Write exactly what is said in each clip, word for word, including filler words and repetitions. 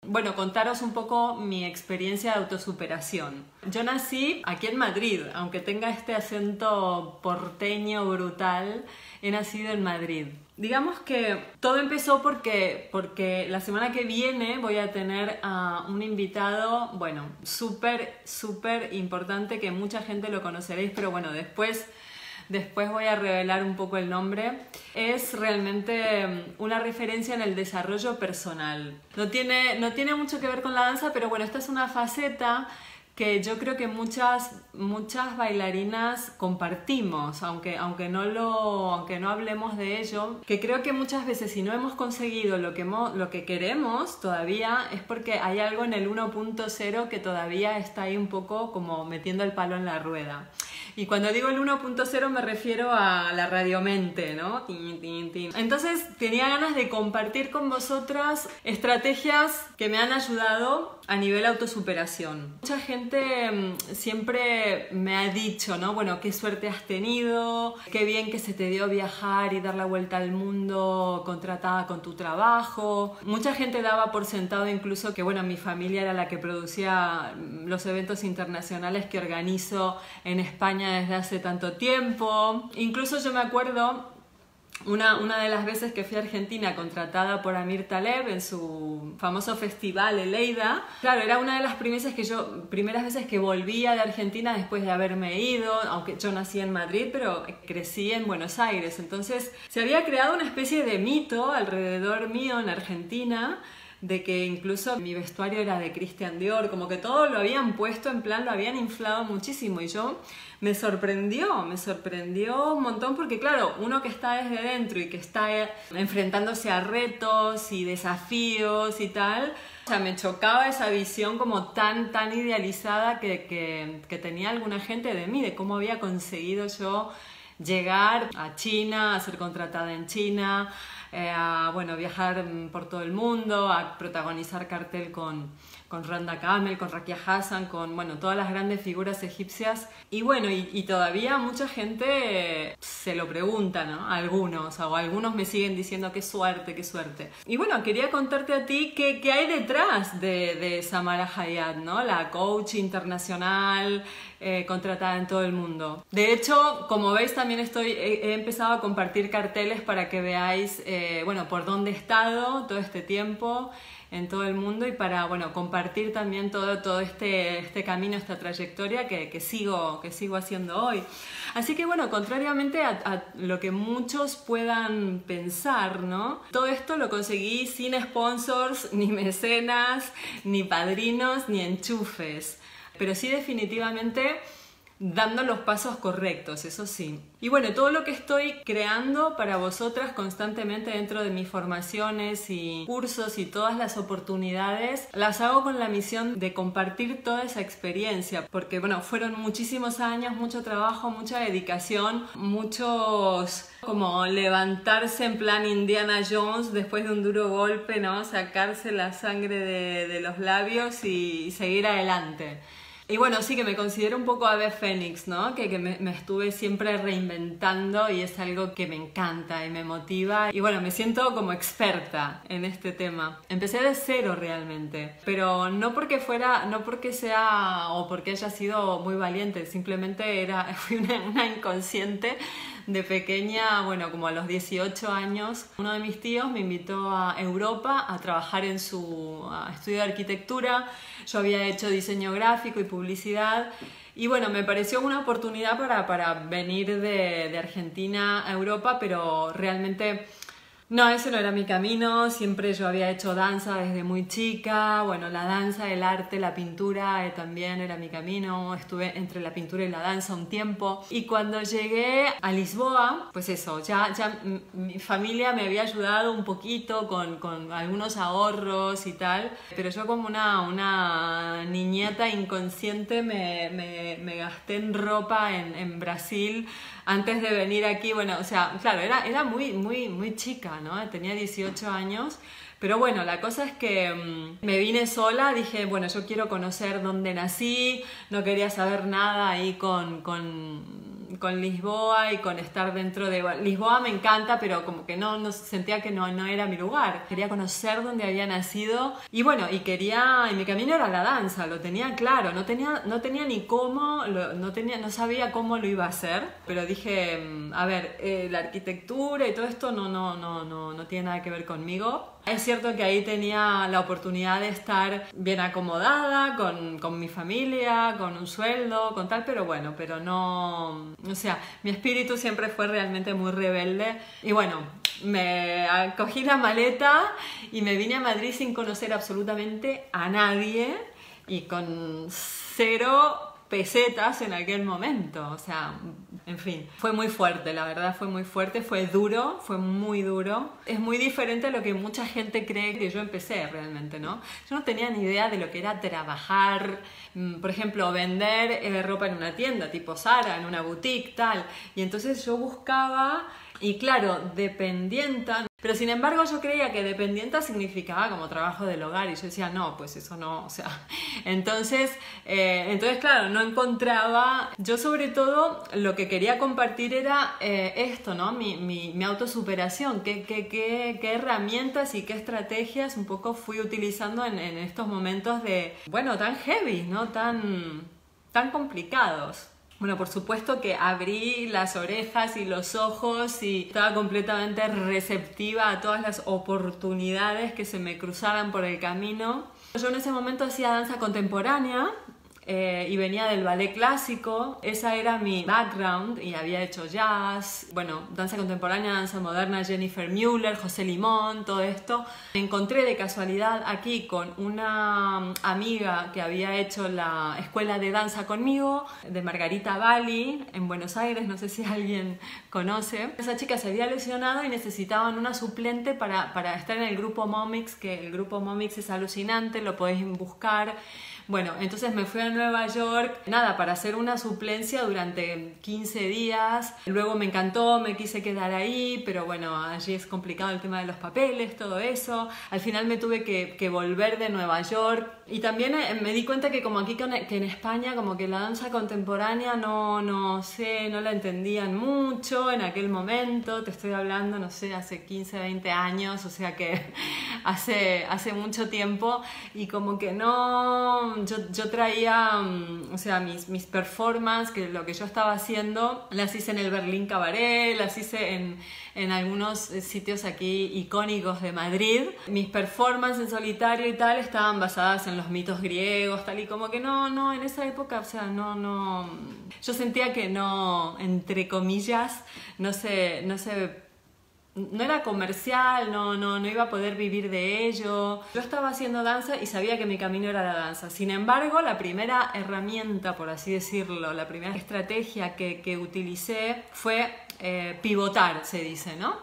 bueno, contaros un poco mi experiencia de autosuperación. Yo nací aquí en Madrid, aunque tenga este acento porteño brutal, he nacido en Madrid. Digamos que todo empezó porque, porque la semana que viene voy a tener a un invitado, bueno, súper, súper importante, que mucha gente lo conoceréis, pero bueno, después... Después voy a revelar un poco el nombre. Es realmente una referencia en el desarrollo personal. No tiene, no tiene mucho que ver con la danza, pero bueno, esta es una faceta que yo creo que muchas, muchas bailarinas compartimos, aunque, aunque, no lo, aunque no hablemos de ello, que creo que muchas veces si no hemos conseguido lo que, lo que queremos todavía es porque hay algo en el uno punto cero que todavía está ahí un poco como metiendo el palo en la rueda. Y cuando digo el uno punto cero me refiero a la radiomente, ¿no? Tin, tin, tin. Entonces tenía ganas de compartir con vosotras estrategias que me han ayudado a nivel autosuperación. Mucha gente siempre me ha dicho, ¿no? Bueno, qué suerte has tenido, qué bien que se te dio viajar y dar la vuelta al mundo contratada con tu trabajo. Mucha gente daba por sentado incluso que, bueno, mi familia era la que producía los eventos internacionales que organizo en España desde hace tanto tiempo. Incluso yo me acuerdo una, una de las veces que fui a Argentina contratada por Amir Taleb en su famoso festival Eleida. Claro, era una de las primeras veces que yo, primeras veces que volvía de Argentina después de haberme ido, aunque yo nací en Madrid, pero crecí en Buenos Aires. Entonces se había creado una especie de mito alrededor mío en Argentina, de que incluso mi vestuario era de Christian Dior, como que todo lo habían puesto en plan, lo habían inflado muchísimo, y yo me sorprendió, me sorprendió un montón, porque claro, uno que está desde dentro y que está enfrentándose a retos y desafíos y tal, o sea, me chocaba esa visión como tan, tan idealizada que, que, que tenía alguna gente de mí, de cómo había conseguido yo llegar a China, a ser contratada en China, eh, a bueno, viajar por todo el mundo, a protagonizar cartel con, con Randa Kamel, con Rakia Hassan, con bueno, todas las grandes figuras egipcias. Y bueno, y, y todavía mucha gente se lo pregunta, ¿no? Algunos, o algunos me siguen diciendo qué suerte, qué suerte. Y bueno, quería contarte a ti qué, qué hay detrás de, de Samara Hayat, ¿no? La coach internacional, eh, contratada en todo el mundo. De hecho, como veis, también estoy, he, he empezado a compartir carteles para que veáis, eh, bueno, por dónde he estado todo este tiempo en todo el mundo, y para bueno, compartir también todo, todo este, este camino, esta trayectoria que, que, sigo, que sigo haciendo hoy. Así que bueno, contrariamente a, a lo que muchos puedan pensar, ¿no? Todo esto lo conseguí sin sponsors, ni mecenas, ni padrinos, ni enchufes, pero sí definitivamente dando los pasos correctos, eso sí. Y bueno, todo lo que estoy creando para vosotras constantemente dentro de mis formaciones y cursos y todas las oportunidades, las hago con la misión de compartir toda esa experiencia, porque bueno, fueron muchísimos años, mucho trabajo, mucha dedicación, muchos como levantarse en plan Indiana Jones después de un duro golpe, ¿no? Sacarse la sangre de, de los labios y, y seguir adelante. Y bueno, sí que me considero un poco ave fénix, ¿no? Que, que me, me estuve siempre reinventando, y es algo que me encanta y me motiva. Y bueno, me siento como experta en este tema. Empecé de cero realmente, pero no porque fuera, no porque sea o porque haya sido muy valiente, simplemente era, fui una, una inconsciente de pequeña, bueno, como a los dieciocho años. Uno de mis tíos me invitó a Europa a trabajar en su estudio de arquitectura. Yo había hecho diseño gráfico y publicidad, y bueno, me pareció una oportunidad para, para venir de, de Argentina a Europa, pero realmente no, ese no era mi camino. Siempre yo había hecho danza desde muy chica, bueno, la danza, el arte, la pintura eh, también era mi camino. Estuve entre la pintura y la danza un tiempo, y cuando llegué a Lisboa, pues eso, ya, ya mi familia me había ayudado un poquito con, con algunos ahorros y tal, pero yo como una, una niñata inconsciente me, me, me gasté en ropa en, en Brasil antes de venir aquí. Bueno, o sea, claro, era, era muy, muy, muy chica, ¿no? Tenía dieciocho años, pero bueno, la cosa es que mmm, me vine sola. Dije, bueno, yo quiero conocer dónde nací, no quería saber nada ahí con, con con Lisboa y con estar dentro de... Lisboa me encanta, pero como que no, no sentía que no, no era mi lugar. Quería conocer dónde había nacido y bueno, y quería... Y mi camino era la danza, lo tenía claro. No tenía, no tenía ni cómo, lo, no, tenía, no sabía cómo lo iba a hacer, pero dije, a ver, eh, la arquitectura y todo esto no, no, no, no, no tiene nada que ver conmigo. Es cierto que ahí tenía la oportunidad de estar bien acomodada, con, con mi familia, con un sueldo, con tal, pero bueno, pero no... O sea, mi espíritu siempre fue realmente muy rebelde. Y bueno, me cogí la maleta y me vine a Madrid sin conocer absolutamente a nadie y con cero pesetas en aquel momento, o sea, en fin, fue muy fuerte, la verdad fue muy fuerte, fue duro, fue muy duro. Es muy diferente a lo que mucha gente cree que yo empecé realmente, ¿no? Yo no tenía ni idea de lo que era trabajar, por ejemplo, vender eh, ropa en una tienda, tipo Zara, en una boutique, tal, y entonces yo buscaba, y claro, dependienta. Pero sin embargo yo creía que dependienta significaba como trabajo del hogar y yo decía, no, pues eso no, o sea, entonces, eh, entonces claro, no encontraba, yo sobre todo lo que quería compartir era eh, esto, ¿no? Mi, mi, mi autosuperación, qué, qué, qué, qué herramientas y qué estrategias un poco fui utilizando en, en estos momentos de, bueno, tan heavy, ¿no? Tan, tan complicados. Bueno, por supuesto que abrí las orejas y los ojos y estaba completamente receptiva a todas las oportunidades que se me cruzaban por el camino. Yo en ese momento hacía danza contemporánea eh, y venía del ballet clásico. Esa era mi background y había hecho jazz, bueno, danza contemporánea, danza moderna, Jennifer Muller, José Limón, todo esto. Me encontré de casualidad aquí con una amiga que había hecho la escuela de danza conmigo, de Margarita Bali, en Buenos Aires, no sé si alguien conoce. Esa chica se había lesionado y necesitaban una suplente para, para estar en el grupo Momix, que el grupo Momix es alucinante, lo podéis buscar. Bueno, entonces me fui a Nueva York, nada, para hacer una suplencia durante quince días. Luego me encantó, me quise quedar ahí, pero bueno, allí es complicado el tema de los papeles, todo eso. Al final me tuve que, que volver de Nueva York. Y también me di cuenta que como aquí, que en España, como que la danza contemporánea no, no sé, no la entendían mucho en aquel momento. Te estoy hablando, no sé, hace quince, veinte años, o sea que hace, hace mucho tiempo. Y como que no... Yo, yo traía, um, o sea, mis, mis performances, que lo que yo estaba haciendo, las hice en el Berlín Cabaret, las hice en, en algunos sitios aquí icónicos de Madrid. Mis performances en solitario y tal estaban basadas en los mitos griegos, tal, y como que no, no, en esa época, o sea, no, no... Yo sentía que no, entre comillas, no se... No se no era comercial, no, no, no iba a poder vivir de ello. Yo estaba haciendo danza y sabía que mi camino era la danza. Sin embargo, la primera herramienta, por así decirlo, la primera estrategia que, que utilicé fue eh, pivotar, se dice, ¿no?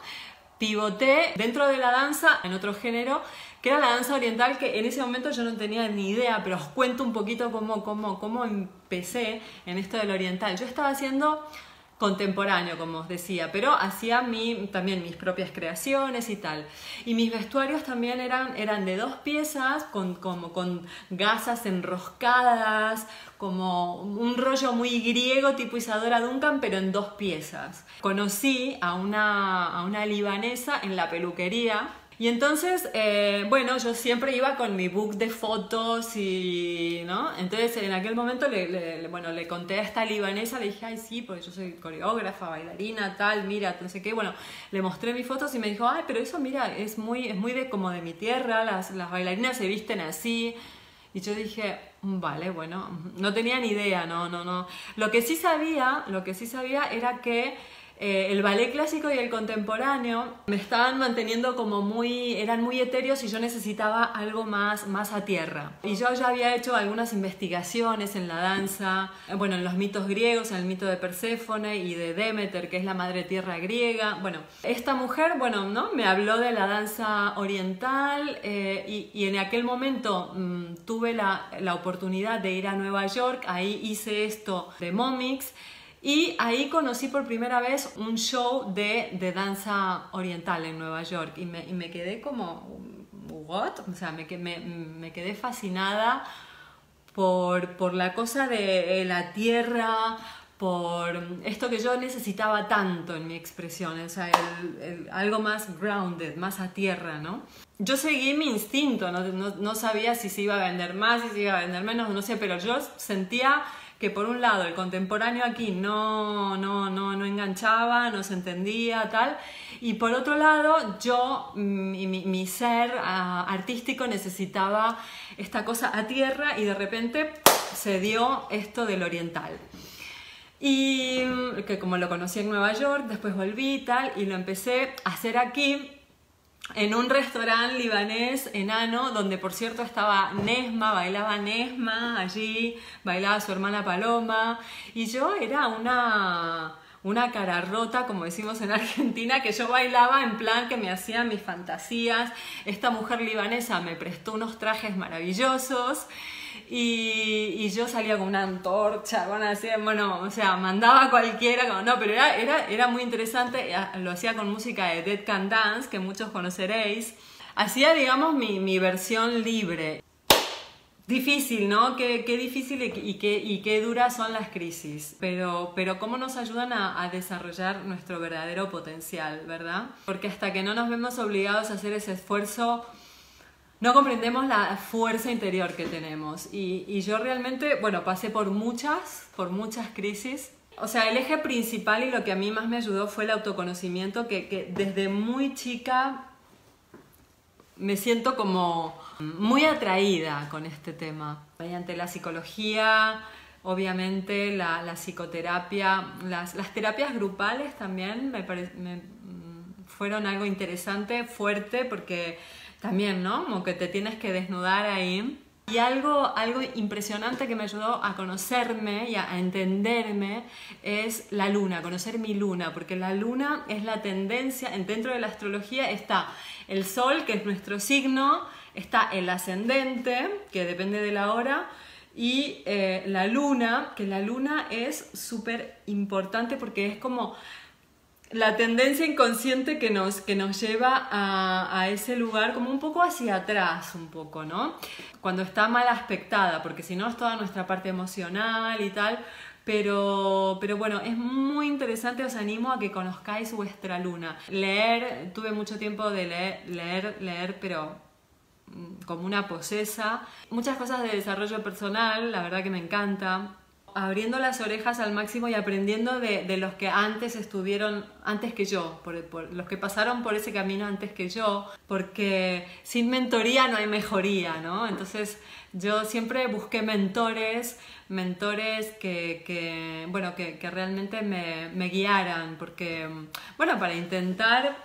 Pivoté dentro de la danza en otro género, que era la danza oriental, que en ese momento yo no tenía ni idea, pero os cuento un poquito cómo, cómo, cómo empecé en esto del oriental. Yo estaba haciendo contemporáneo, como os decía, pero hacía mi, también mis propias creaciones y tal. Y mis vestuarios también eran, eran de dos piezas, con, como, con gasas enroscadas, como un rollo muy griego tipo Isadora Duncan, pero en dos piezas. Conocí a una, a una libanesa en la peluquería. Y entonces, eh, bueno, yo siempre iba con mi book de fotos y, ¿no? Entonces, en aquel momento, le, le, bueno, le conté a esta libanesa, le dije, ay, sí, porque yo soy coreógrafa, bailarina, tal, mira, no sé qué. Bueno, le mostré mis fotos y me dijo, ay, pero eso, mira, es muy, es muy de, como de mi tierra, las, las bailarinas se visten así. Y yo dije, vale, bueno, no tenía ni idea, no, no, no. Lo que sí sabía, lo que sí sabía era que Eh, el ballet clásico y el contemporáneo me estaban manteniendo como muy, eran muy etéreos y yo necesitaba algo más, más a tierra. Y yo ya había hecho algunas investigaciones en la danza, bueno, en los mitos griegos, en el mito de Perséfone y de Demeter, que es la madre tierra griega. Bueno, esta mujer, bueno, ¿no? Me habló de la danza oriental eh, y, y en aquel momento mmm, tuve la, la oportunidad de ir a Nueva York, ahí hice esto de Momix. Y ahí conocí por primera vez un show de, de danza oriental en Nueva York y me, y me quedé como, ¿what? O sea, me, me, me quedé fascinada por, por la cosa de la tierra, por esto que yo necesitaba tanto en mi expresión, o sea, el, el, algo más grounded, más a tierra, ¿no? Yo seguí mi instinto, no, no, no sabía si se iba a vender más, si se iba a vender menos, no sé, pero yo sentía que por un lado el contemporáneo aquí no, no, no, no enganchaba, no se entendía, tal, y por otro lado yo, mi, mi, mi ser uh, artístico necesitaba esta cosa a tierra y de repente se dio esto del oriental. Y que como lo conocí en Nueva York, después volví y tal, y lo empecé a hacer aquí, en un restaurante libanés enano, donde por cierto estaba Nesma, bailaba Nesma allí, bailaba su hermana Paloma, y yo era una, una cara rota, como decimos en Argentina, que yo bailaba en plan que me hacía mis fantasías. Esta mujer libanesa me prestó unos trajes maravillosos, y, y yo salía con una antorcha, bueno, así, bueno, o sea, mandaba a cualquiera, como, no, pero era, era, era muy interesante, lo hacía con música de Dead Can Dance, que muchos conoceréis. Hacía, digamos, mi, mi versión libre. Difícil, ¿no? Qué, qué difícil y, y, qué, y qué duras son las crisis, pero, pero cómo nos ayudan a, a desarrollar nuestro verdadero potencial, ¿verdad? Porque hasta que no nos vemos obligados a hacer ese esfuerzo, no comprendemos la fuerza interior que tenemos. Y, y yo realmente, bueno, pasé por muchas, por muchas crisis. O sea, el eje principal y lo que a mí más me ayudó fue el autoconocimiento, que, que desde muy chica me siento como muy atraída con este tema. Mediante la psicología, obviamente la, la psicoterapia, las, las terapias grupales también me, pare, me fueron algo interesante, fuerte, porque también, ¿no? Como que te tienes que desnudar ahí. Y algo, algo impresionante que me ayudó a conocerme y a entenderme es la luna, conocer mi luna, porque la luna es la tendencia, dentro de la astrología está el sol, que es nuestro signo, está el ascendente, que depende de la hora, y eh, la luna, que la luna es súper importante porque es como la tendencia inconsciente que nos, que nos lleva a, a ese lugar como un poco hacia atrás, un poco, ¿no? Cuando está mal aspectada, porque si no es toda nuestra parte emocional y tal, pero, pero bueno, es muy interesante, os animo a que conozcáis vuestra luna. Leer, tuve mucho tiempo de leer, leer, leer, pero como una posesa. Muchas cosas de desarrollo personal, la verdad que me encanta. Abriendo las orejas al máximo y aprendiendo de, de los que antes estuvieron, antes que yo, por, por los que pasaron por ese camino antes que yo, porque sin mentoría no hay mejoría, ¿no? Entonces yo siempre busqué mentores, mentores que, que, bueno, que, que realmente me, me guiaran, porque, bueno, para intentar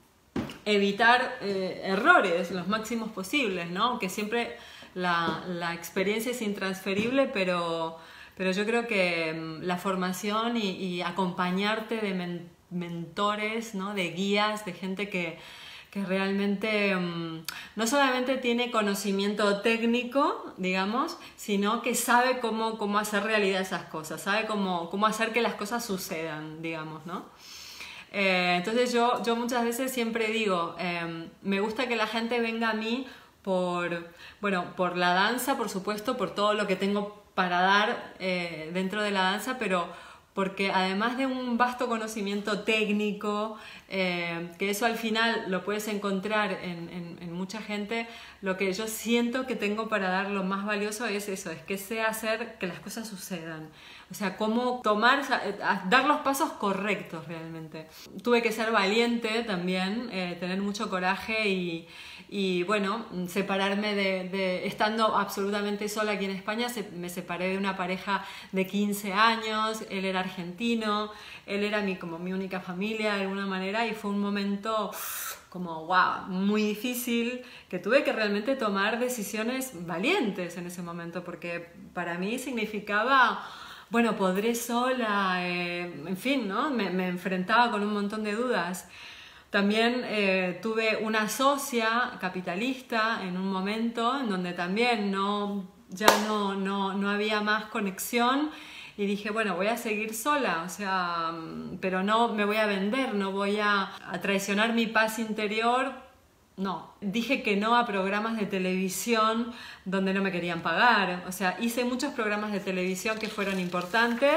evitar eh, errores los máximos posibles, ¿no? Que siempre la, la experiencia es intransferible, pero... Pero yo creo que la formación y, y acompañarte de men, mentores, ¿no? De guías, de gente que, que realmente um, no solamente tiene conocimiento técnico, digamos, sino que sabe cómo, cómo hacer realidad esas cosas, sabe cómo, cómo hacer que las cosas sucedan, digamos, ¿no? Eh, entonces yo, yo muchas veces siempre digo, eh, me gusta que la gente venga a mí por, bueno, por la danza, por supuesto, por todo lo que tengo para dar eh, dentro de la danza, pero porque además de un vasto conocimiento técnico, eh, que eso al final lo puedes encontrar en, en, en mucha gente, lo que yo siento que tengo para dar lo más valioso es eso, es que sé hacer que las cosas sucedan. O sea, cómo tomar, dar los pasos correctos realmente. Tuve que ser valiente también, eh, tener mucho coraje y, y bueno, separarme de, de... Estando absolutamente sola aquí en España, se, me separé de una pareja de quince años, él era argentino, él era mi, como mi única familia de alguna manera y fue un momento como wow, muy difícil, que tuve que realmente tomar decisiones valientes en ese momento, porque para mí significaba... Bueno, podré sola, eh, en fin, ¿no? Me, me enfrentaba con un montón de dudas. También eh, tuve una socia capitalista en un momento en donde también no, ya no, no, no había más conexión y dije, bueno, voy a seguir sola, o sea, pero no me voy a vender, no voy a, a traicionar mi paz interior. No, dije que no a programas de televisión donde no me querían pagar. O sea, hice muchos programas de televisión que fueron importantes,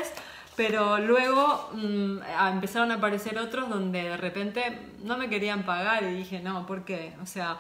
Pero luego mmm, empezaron a aparecer otros donde de repente no me querían pagar y dije, no, ¿por qué? O sea,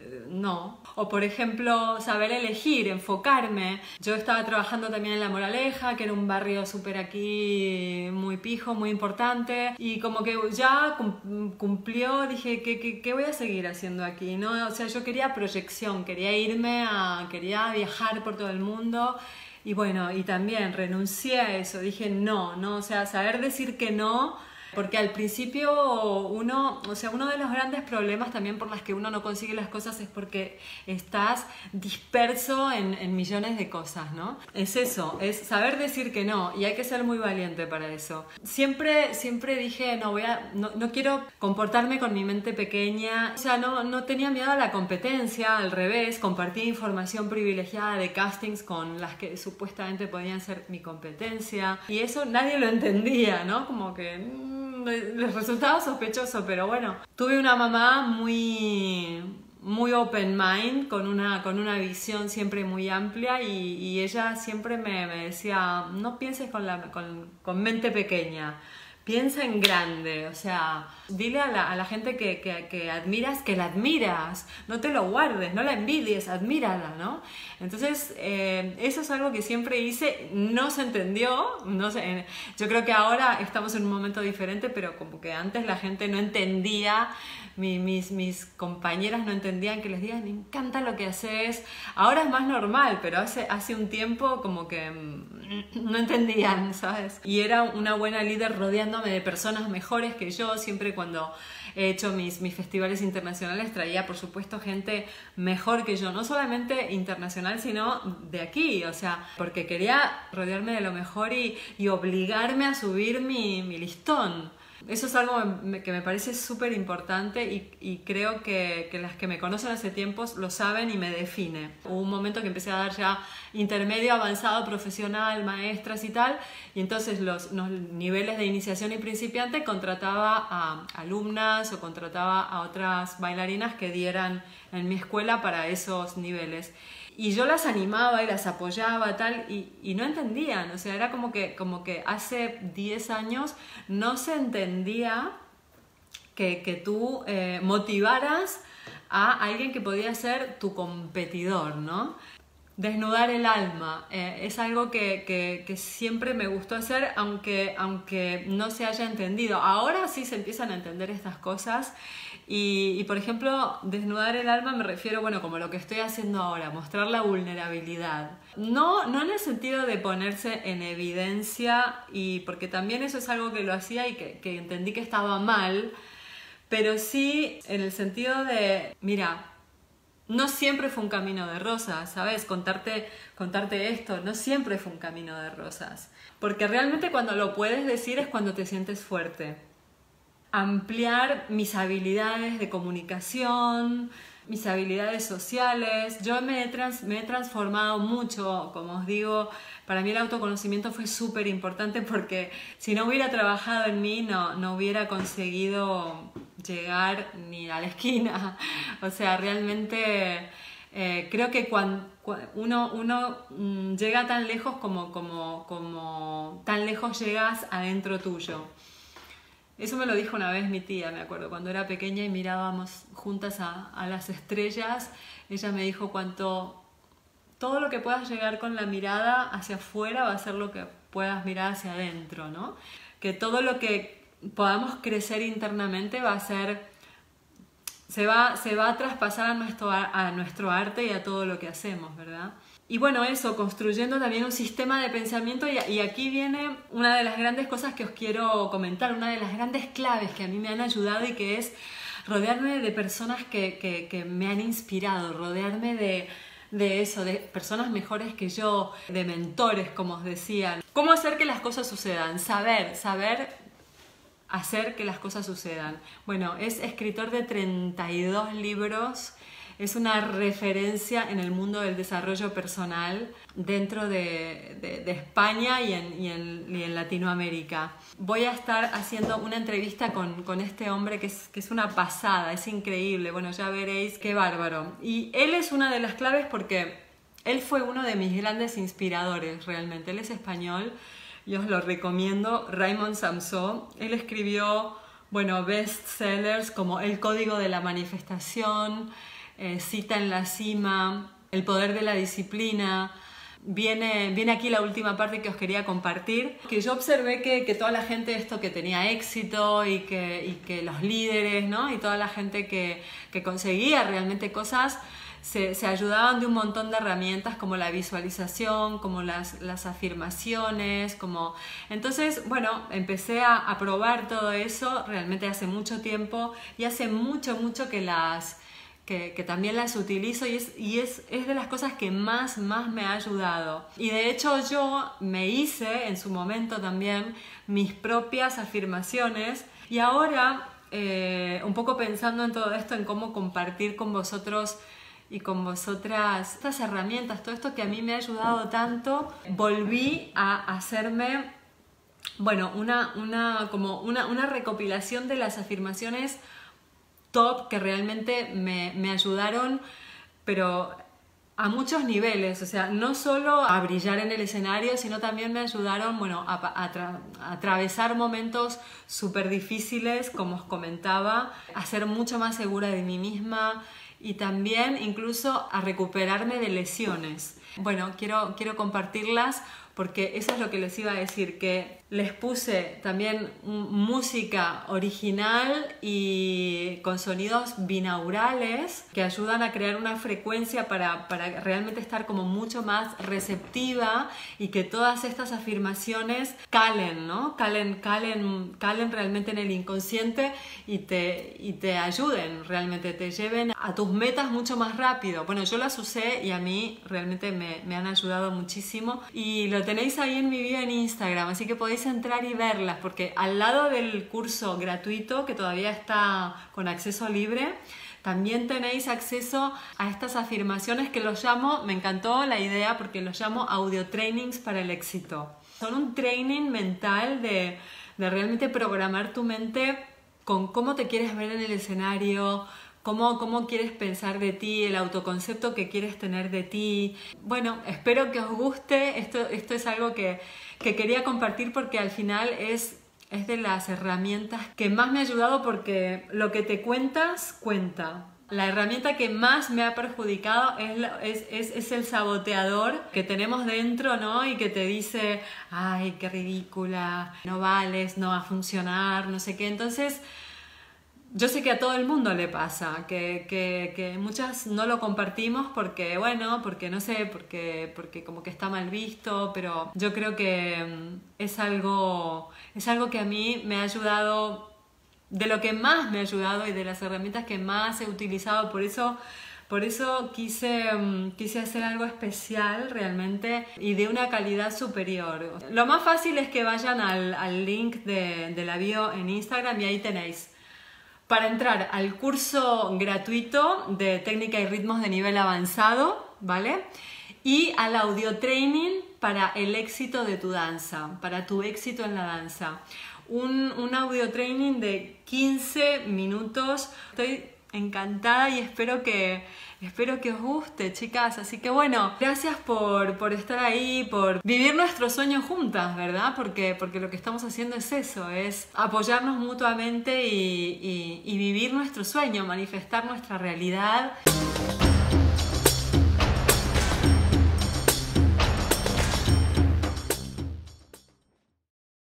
no. O por ejemplo, saber elegir, enfocarme. Yo estaba trabajando también en La Moraleja, que era un barrio súper aquí, muy pijo, muy importante. Y como que ya cumplió, dije, ¿qué, qué, qué voy a seguir haciendo aquí? ¿No? O sea, yo quería proyección, quería irme a, quería viajar por todo el mundo. Y bueno, y también renuncié a eso, dije no, no, o sea, saber decir que no, porque al principio uno, o sea, uno de los grandes problemas también por los que uno no consigue las cosas es porque estás disperso en, en millones de cosas, ¿no? Es eso, es saber decir que no, y hay que ser muy valiente para eso. Siempre, siempre dije, no, voy a, no, no quiero comportarme con mi mente pequeña, o sea, no, no tenía miedo a la competencia, al revés, compartía información privilegiada de castings con las que supuestamente podían ser mi competencia, y eso nadie lo entendía, ¿no? Como que les resultaba sospechoso, pero bueno, tuve una mamá muy, muy open mind, con una, con una visión siempre muy amplia y, y ella siempre me, me decía, no pienses con, la, con, con mente pequeña, piensa en grande, o sea, dile a la, a la gente que, que, que admiras que la admiras, no te lo guardes, no la envidies, admírala, ¿no? Entonces, eh, eso es algo que siempre hice, no se entendió, no se, yo creo que ahora estamos en un momento diferente, pero como que antes la gente no entendía, mi, mis, mis compañeras no entendían que les digan, me encanta lo que haces, ahora es más normal, pero hace, hace un tiempo como que mm, no entendían, ¿sabes? Y era una buena líder rodeándome de personas mejores que yo, siempre cuando he hecho mis, mis festivales internacionales traía por supuesto gente mejor que yo, no solamente internacional sino de aquí, o sea, porque quería rodearme de lo mejor y, y obligarme a subir mi, mi listón. Eso es algo que me parece súper importante y, y creo que, que las que me conocen hace tiempos lo saben y me define. Hubo un momento que empecé a dar ya intermedio, avanzado, profesional, maestras y tal, y entonces los, los niveles de iniciación y principiante contrataba a alumnas o contrataba a otras bailarinas que dieran en mi escuela para esos niveles. Y yo las animaba y las apoyaba tal, y, y no entendían, o sea, era como que, como que hace diez años no se entendía que, que tú eh, motivaras a alguien que podía ser tu competidor, ¿no? Desnudar el alma, eh, es algo que, que, que siempre me gustó hacer, aunque, aunque no se haya entendido. Ahora sí se empiezan a entender estas cosas y, y, por ejemplo, desnudar el alma me refiero, bueno, como lo que estoy haciendo ahora, mostrar la vulnerabilidad. No, no en el sentido de ponerse en evidencia, y porque también eso es algo que lo hacía y que, que entendí que estaba mal, pero sí en el sentido de, mira, no siempre fue un camino de rosas, ¿sabes? Contarte, contarte esto, no siempre fue un camino de rosas. Porque realmente cuando lo puedes decir es cuando te sientes fuerte. Ampliar mis habilidades de comunicación, mis habilidades sociales. Yo me he, trans, me he transformado mucho, como os digo, para mí el autoconocimiento fue súper importante porque si no hubiera trabajado en mí no, no hubiera conseguido llegar ni a la esquina. O sea, realmente eh, creo que cuando uno, uno mmm, llega tan lejos como, como, como tan lejos llegas adentro tuyo. Eso me lo dijo una vez mi tía, me acuerdo, cuando era pequeña y mirábamos juntas a, a las estrellas. Ella me dijo cuánto todo lo que puedas llegar con la mirada hacia afuera va a ser lo que puedas mirar hacia adentro, ¿no? Que todo lo que podamos crecer internamente va a ser, se va, se va a traspasar a nuestro, a nuestro arte y a todo lo que hacemos, ¿verdad? Y bueno, eso, construyendo también un sistema de pensamiento, y, y aquí viene una de las grandes cosas que os quiero comentar, una de las grandes claves que a mí me han ayudado, y que es rodearme de personas que, que, que me han inspirado, rodearme de, de eso, de personas mejores que yo, de mentores, como os decía. ¿Cómo hacer que las cosas sucedan? Saber, saber hacer que las cosas sucedan. Bueno, es escritor de treinta y dos libros, es una referencia en el mundo del desarrollo personal dentro de, de, de España y en, y, en, y en Latinoamérica. Voy a estar haciendo una entrevista con, con este hombre que es, que es una pasada, es increíble. Bueno, ya veréis qué bárbaro. Y él es una de las claves porque él fue uno de mis grandes inspiradores realmente. Él es español, y os lo recomiendo, Raymond Samson. Él escribió, bueno, bestsellers como El Código de la Manifestación, eh, Cita en la Cima, El Poder de la Disciplina. Viene, viene aquí la última parte que os quería compartir, que yo observé que, que toda la gente esto que tenía éxito y que, y que los líderes, ¿no? Y toda la gente que, que conseguía realmente cosas se, se ayudaban de un montón de herramientas como la visualización, como las, las afirmaciones, como... Entonces, bueno, empecé a, a probar todo eso realmente hace mucho tiempo y hace mucho, mucho que las... Que, que también las utilizo y, es, y es, es de las cosas que más, más me ha ayudado. Y de hecho yo me hice en su momento también mis propias afirmaciones y ahora, eh, un poco pensando en todo esto, en cómo compartir con vosotros y con vosotras estas herramientas, todo esto que a mí me ha ayudado tanto, volví a hacerme, bueno, una, una, como una, una recopilación de las afirmaciones top que realmente me, me ayudaron, pero a muchos niveles, o sea, no solo a brillar en el escenario, sino también me ayudaron, bueno, a, a, tra a atravesar momentos súper difíciles, como os comentaba, a ser mucho más segura de mí misma y también incluso a recuperarme de lesiones. Bueno, quiero, quiero compartirlas porque eso es lo que les iba a decir, que les puse también música original y con sonidos binaurales que ayudan a crear una frecuencia para, para realmente estar como mucho más receptiva y que todas estas afirmaciones calen, ¿no? Calen, calen, calen realmente en el inconsciente y te, y te ayuden, realmente te lleven a tus metas mucho más rápido. Bueno, yo las usé y a mí realmente me, me han ayudado muchísimo y lo tenéis ahí en mi bio en Instagram, así que podéis entrar y verlas, porque al lado del curso gratuito, que todavía está con acceso libre, también tenéis acceso a estas afirmaciones que los llamo, me encantó la idea porque los llamo audio trainings para el éxito. Son un training mental de, de realmente programar tu mente con cómo te quieres ver en el escenario, Cómo, cómo quieres pensar de ti, el autoconcepto que quieres tener de ti. Bueno, espero que os guste. Esto, esto es algo que, que quería compartir porque al final es, es de las herramientas que más me ha ayudado porque lo que te cuentas, cuenta. La herramienta que más me ha perjudicado es, es, es, es el saboteador que tenemos dentro, ¿no? Y que te dice, ay, qué ridícula, no vales, no va a funcionar, no sé qué. Entonces... yo sé que a todo el mundo le pasa, que, que, que muchas no lo compartimos porque, bueno, porque no sé, porque, porque como que está mal visto, pero yo creo que es algo, es algo que a mí me ha ayudado, de lo que más me ha ayudado y de las herramientas que más he utilizado, por eso... Por eso quise, quise hacer algo especial realmente y de una calidad superior. Lo más fácil es que vayan al, al link de, de la bio en Instagram y ahí tenéis. Para entrar al curso gratuito de técnica y ritmos de nivel avanzado, ¿vale? Y al audio training para el éxito de tu danza, para tu éxito en la danza. Un, un audio training de quince minutos. Estoy encantada y espero que, espero que os guste, chicas. Así que bueno, gracias por, por estar ahí, por vivir nuestro sueño juntas, ¿verdad? Porque, porque lo que estamos haciendo es eso, es apoyarnos mutuamente y, y, y vivir nuestro sueño, manifestar nuestra realidad.